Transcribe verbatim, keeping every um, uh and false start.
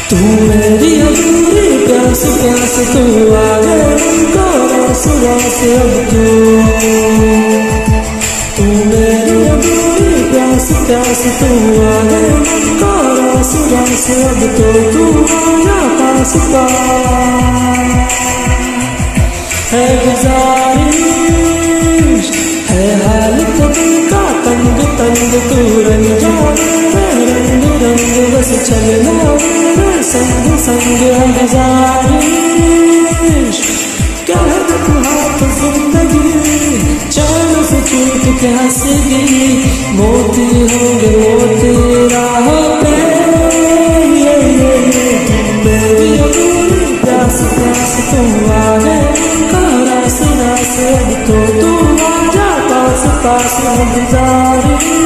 तू मेरी अधूरी प्यास प्यास तू आ गई को रस रस अब तू तू मेरी अधूरी प्यास प्यास तू आ गई को रस रस अब तो तू आया पास पास है गुजारिश है हाल कभी का तंग तंग तू रंग जाने रंग रंग बस चलना संग संग है गुजारिश क्या है तू हाथ जिंदगी चैन से छूट के हंसगी मोती होंगे मोती राहों पे मेरी अधूरी प्यास प्यास तू आ गए रस रस अब तो तू आजा पास पास गुजारिश।